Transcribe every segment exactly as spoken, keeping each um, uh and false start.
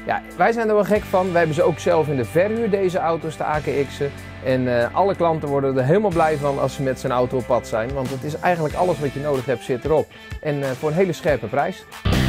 Ja, wij zijn er wel gek van. Wij hebben ze ook zelf in de verhuur, deze auto's, de A K X'en. En uh, alle klanten worden er helemaal blij van als ze met zijn auto op pad zijn. Want het is eigenlijk alles wat je nodig hebt zit erop. En uh, voor een hele scherpe prijs.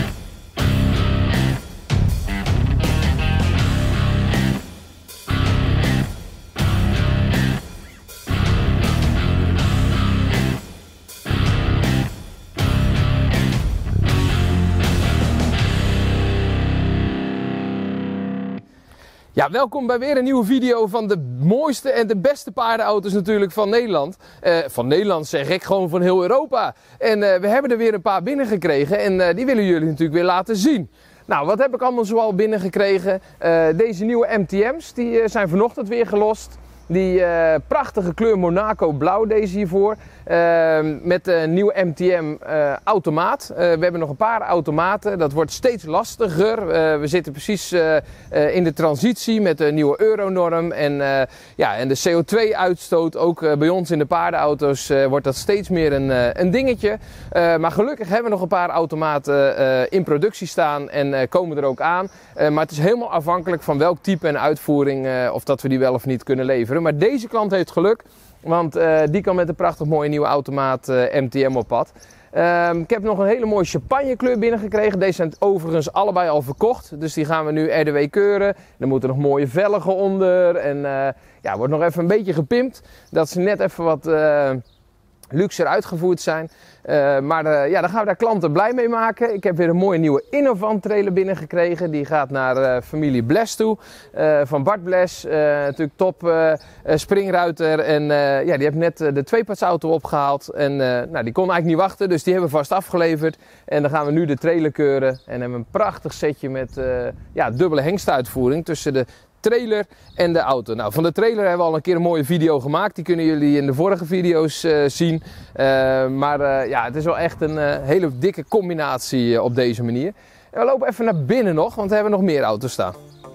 Ja, welkom bij weer een nieuwe video van de mooiste en de beste paardenauto's natuurlijk van Nederland. Uh, van Nederland zeg ik, gewoon van heel Europa. En uh, we hebben er weer een paar binnengekregen en uh, die willen jullie natuurlijk weer laten zien. Nou, wat heb ik allemaal zoal binnengekregen? Uh, deze nieuwe M T M's, die uh, zijn vanochtend weer gelost. Die uh, prachtige kleur Monaco blauw, deze hiervoor. Uh, met de nieuwe M T M uh, automaat. Uh, we hebben nog een paar automaten. Dat wordt steeds lastiger. Uh, we zitten precies uh, uh, in de transitie met de nieuwe Euronorm. En, uh, ja, en de C O twee uitstoot, ook uh, bij ons in de paardenauto's, uh, wordt dat steeds meer een, uh, een dingetje. Uh, maar gelukkig hebben we nog een paar automaten uh, in productie staan en uh, komen er ook aan. Uh, maar het is helemaal afhankelijk van welk type en uitvoering uh, of dat we die wel of niet kunnen leveren. Maar deze klant heeft geluk, want uh, die kan met een prachtig mooie nieuwe automaat uh, M T M op pad. Uh, ik heb nog een hele mooie champagne kleur binnengekregen. Deze zijn overigens allebei al verkocht, dus die gaan we nu R D W keuren. Er moeten nog mooie velgen onder en uh, ja, wordt nog even een beetje gepimpt. Dat ze net even wat uh, luxer uitgevoerd zijn. Uh, maar uh, ja, dan gaan we daar klanten blij mee maken. Ik heb weer een mooie nieuwe Innovant trailer binnengekregen. Die gaat naar uh, familie Bles toe. Uh, van Bart Bles. Uh, natuurlijk top uh, springruiter. En uh, ja, die heeft net uh, de tweepartsauto opgehaald. En uh, nou, die kon eigenlijk niet wachten. Dus die hebben we vast afgeleverd. En dan gaan we nu de trailer keuren. En hebben we een prachtig setje met uh, ja, dubbele hengstuitvoering tussen de trailer en de auto. Nou, van de trailer hebben we al een keer een mooie video gemaakt. Die kunnen jullie in de vorige video's uh, zien. Uh, maar uh, ja, het is wel echt een uh, hele dikke combinatie uh, op deze manier. En we lopen even naar binnen nog, want we hebben nog meer auto's staan.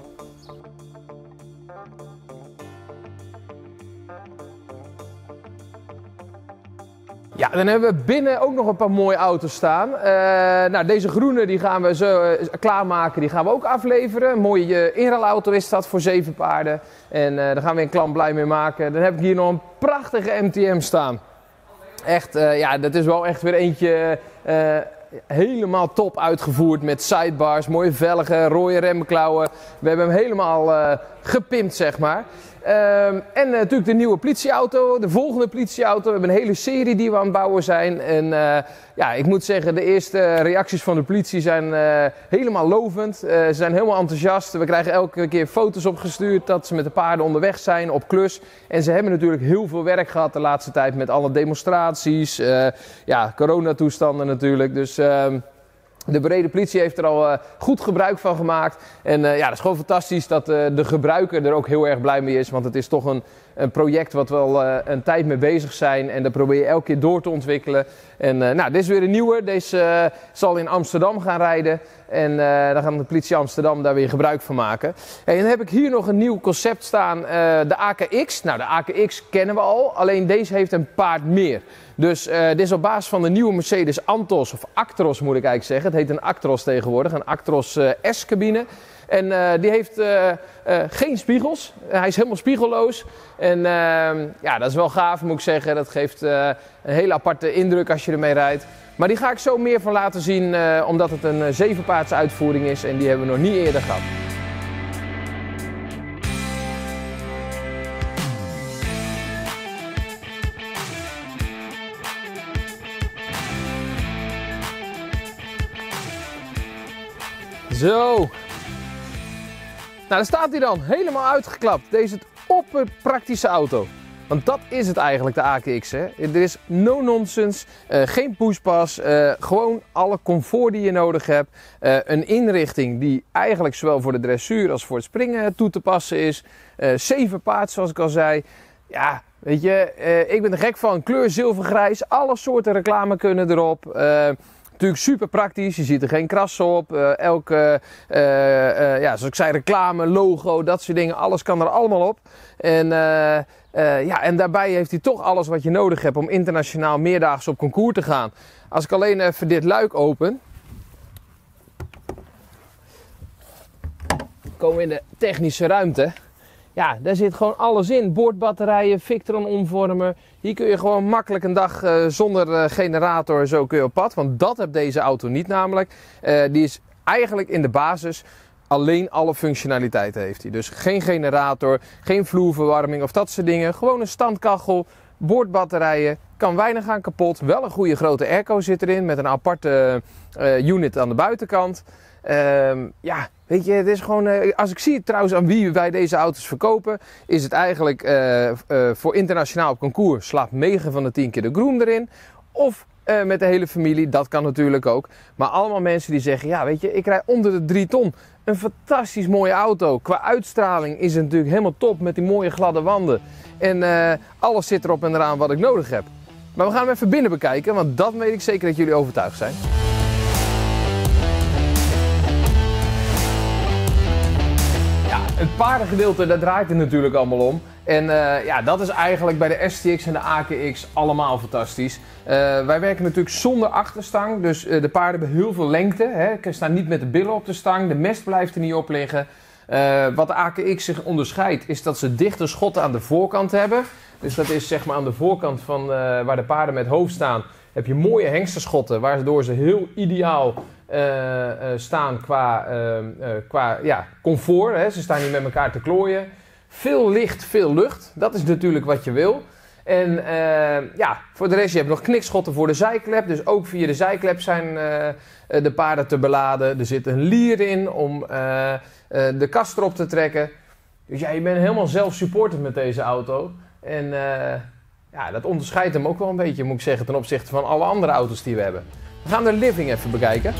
Ja, dan hebben we binnen ook nog een paar mooie auto's staan. Uh, nou, deze groene die gaan we zo uh, klaarmaken, die gaan we ook afleveren. Een mooie uh, inruilauto is dat voor zeven paarden. En uh, daar gaan we een klant blij mee maken. Dan heb ik hier nog een prachtige M T M staan. Echt, uh, ja, dat is wel echt weer eentje uh, helemaal top uitgevoerd met sidebars, mooie velgen, rode remklauwen. We hebben hem helemaal uh, gepimpt, zeg maar. Uh, en uh, natuurlijk de nieuwe politieauto, de volgende politieauto. We hebben een hele serie die we aan het bouwen zijn. En uh, ja, ik moet zeggen, de eerste reacties van de politie zijn uh, helemaal lovend. Uh, ze zijn helemaal enthousiast. We krijgen elke keer foto's opgestuurd dat ze met de paarden onderweg zijn op klus. En ze hebben natuurlijk heel veel werk gehad de laatste tijd met alle demonstraties. Uh, ja, coronatoestanden natuurlijk. Dus... Uh, De brede politie heeft er al uh, goed gebruik van gemaakt. En uh, ja, dat is gewoon fantastisch dat uh, de gebruiker er ook heel erg blij mee is. Want het is toch een, een project wat we al uh, een tijd mee bezig zijn. En dat probeer je elke keer door te ontwikkelen. En uh, nou, dit is weer een nieuwe. Deze uh, zal in Amsterdam gaan rijden. En uh, daar gaan de politie Amsterdam daar weer gebruik van maken. En dan heb ik hier nog een nieuw concept staan. Uh, de A K X. Nou, de A K X kennen we al. Alleen deze heeft een paard meer. Dus uh, dit is op basis van de nieuwe Mercedes Antos, of Actros moet ik eigenlijk zeggen. Het heet een Actros tegenwoordig, een Actros uh, S-cabine. En uh, die heeft uh, uh, geen spiegels. Uh, hij is helemaal spiegelloos. En uh, ja, dat is wel gaaf moet ik zeggen. Dat geeft uh, een hele aparte indruk als je ermee rijdt. Maar die ga ik zo meer van laten zien, uh, omdat het een uh, zevenpaardse uitvoering is. En die hebben we nog niet eerder gehad. Zo. Nou, daar staat hij dan. Helemaal uitgeklapt. Deze opperpraktische auto. Want dat is het eigenlijk, de A K X. Hè? Er is no nonsense, uh, geen pushpas, uh, gewoon alle comfort die je nodig hebt. Uh, een inrichting die eigenlijk zowel voor de dressuur als voor het springen toe te passen is. Uh, zeven paard, zoals ik al zei. Ja, weet je, uh, ik ben er gek van. Kleur zilvergrijs, alle soorten reclame kunnen erop. Uh, Natuurlijk super praktisch, je ziet er geen krassen op. Uh, elke, uh, uh, ja, zoals ik zei, reclame, logo, dat soort dingen, alles kan er allemaal op. En, uh, uh, ja, en daarbij heeft hij toch alles wat je nodig hebt om internationaal meerdaags op concours te gaan. Als ik alleen even dit luik open. komen we in de technische ruimte. Ja, daar zit gewoon alles in. Boordbatterijen, Victron omvormer. Hier kun je gewoon makkelijk een dag uh, zonder uh, generator zo kun je op pad. Want dat heeft deze auto niet namelijk. Uh, die is eigenlijk in de basis alleen alle functionaliteiten heeft hij. Dus geen generator, geen vloerverwarming of dat soort dingen. Gewoon een standkachel, boordbatterijen. Kan weinig aan kapot. Wel een goede grote airco zit erin met een aparte uh, unit aan de buitenkant. Uh, ja, weet je, het is gewoon, uh, als ik zie trouwens aan wie wij deze auto's verkopen, is het eigenlijk uh, uh, voor internationaal op concours slaapt negen van de tien keer de groom erin. Of uh, met de hele familie, dat kan natuurlijk ook. Maar allemaal mensen die zeggen, ja weet je, ik rij onder de drie ton. Een fantastisch mooie auto. Qua uitstraling is het natuurlijk helemaal top met die mooie gladde wanden. En uh, alles zit erop en eraan wat ik nodig heb. Maar we gaan hem even binnen bekijken, want dat weet ik zeker dat jullie overtuigd zijn. Het paardengedeelte, daar draait het natuurlijk allemaal om. En uh, ja, dat is eigenlijk bij de S T X en de A K X allemaal fantastisch. Uh, wij werken natuurlijk zonder achterstang, dus uh, de paarden hebben heel veel lengte. Hè. Ze staan niet met de billen op de stang, de mest blijft er niet op liggen. Uh, wat de A K X zich onderscheidt, is dat ze dichte schotten aan de voorkant hebben. Dus dat is zeg maar aan de voorkant van uh, waar de paarden met hoofd staan, heb je mooie hengstenschotten, waardoor ze heel ideaal Uh, uh, staan qua, uh, uh, qua ja, comfort. Hè. Ze staan niet met elkaar te klooien. Veel licht, veel lucht. Dat is natuurlijk wat je wil. En uh, ja, voor de rest, je hebt nog knikschotten voor de zijklep. Dus ook via de zijklep zijn uh, de paarden te beladen. Er zit een lier in om uh, uh, de kast erop te trekken. Dus ja, je bent helemaal zelf-supported met deze auto. En uh, ja, dat onderscheidt hem ook wel een beetje, moet ik zeggen, ten opzichte van alle andere auto's die we hebben. We gaan de living even bekijken.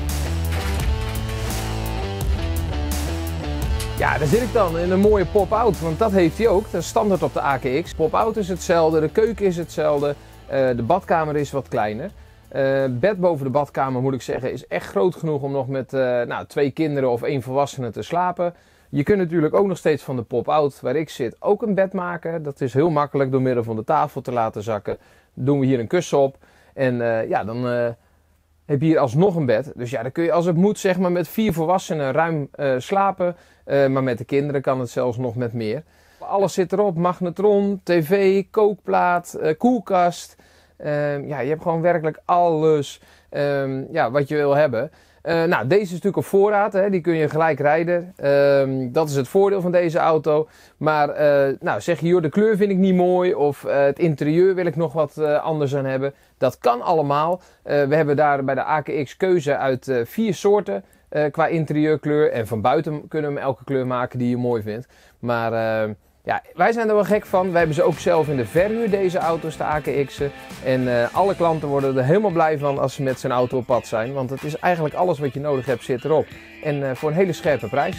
Ja, daar zit ik dan in een mooie pop-out, want dat heeft hij ook. Dat is standaard op de A K X. Pop-out is hetzelfde, de keuken is hetzelfde, uh, de badkamer is wat kleiner. Uh, bed boven de badkamer, moet ik zeggen, is echt groot genoeg om nog met uh, nou, twee kinderen of één volwassene te slapen. Je kunt natuurlijk ook nog steeds van de pop-out, waar ik zit, ook een bed maken. Dat is heel makkelijk door middel van de tafel te laten zakken. Dan doen we hier een kussen op en uh, ja, dan Uh, heb je hier alsnog een bed. Dus ja, dan kun je als het moet zeg maar met vier volwassenen ruim uh, slapen. Uh, maar met de kinderen kan het zelfs nog met meer. Alles zit erop. Magnetron, tv, kookplaat, uh, koelkast. Uh, ja, je hebt gewoon werkelijk alles um, ja, wat je wil hebben. Uh, nou, deze is natuurlijk op voorraad. Hè. Die kun je gelijk rijden. Uh, dat is het voordeel van deze auto. Maar uh, nou, zeg je, joh, de kleur vind ik niet mooi. Of uh, het interieur wil ik nog wat uh, anders aan hebben. Dat kan allemaal. Uh, we hebben daar bij de A K X keuze uit uh, vier soorten uh, qua interieurkleur. En van buiten kunnen we hem elke kleur maken die je mooi vindt. Maar uh, ja, wij zijn er wel gek van. Wij hebben ze ook zelf in de verhuur, deze auto's, de A K X'en. En uh, alle klanten worden er helemaal blij van als ze met zijn auto op pad zijn. Want het is eigenlijk alles wat je nodig hebt zit erop. En uh, voor een hele scherpe prijs.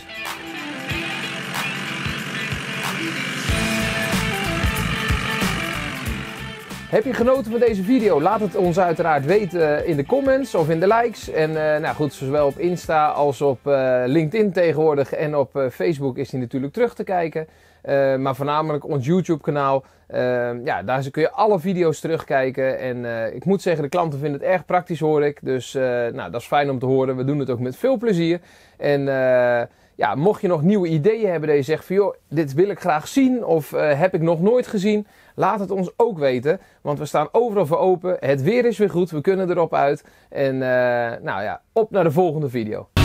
Heb je genoten van deze video? Laat het ons uiteraard weten in de comments of in de likes. En uh, nou goed, zowel op Insta als op uh, LinkedIn tegenwoordig en op uh, Facebook is die natuurlijk terug te kijken. Uh, maar voornamelijk ons YouTube kanaal. Uh, ja, daar kun je alle video's terugkijken. En uh, ik moet zeggen, de klanten vinden het erg praktisch, hoor ik. Dus uh, nou, dat is fijn om te horen. We doen het ook met veel plezier. En uh, ja, mocht je nog nieuwe ideeën hebben dat je zegt van joh, dit wil ik graag zien of uh, heb ik nog nooit gezien, laat het ons ook weten. Want we staan overal voor open. Het weer is weer goed, we kunnen erop uit. En uh, nou ja, op naar de volgende video.